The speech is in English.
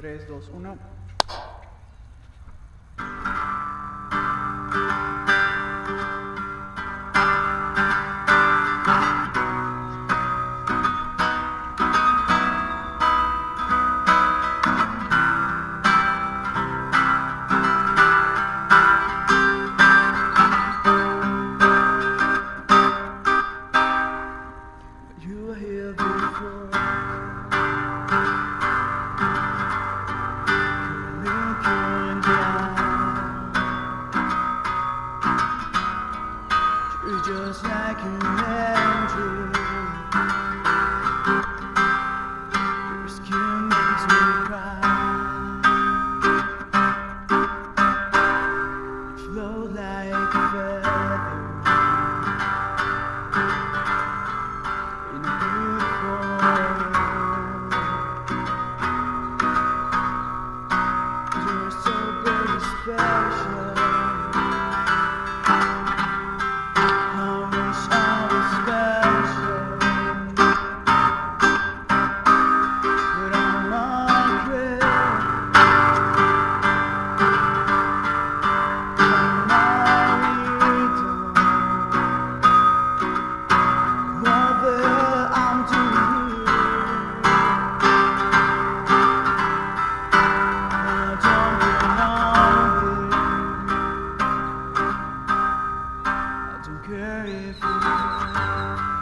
3, 2, 1. You were here before. Looking down, you're just like an angel. Your skin makes me cry. You float like a feather in a beautiful world. You're so very special. I wish I was special, but I'm not great. I'm not whatever I'm doing, I don't belong here. I don't care if you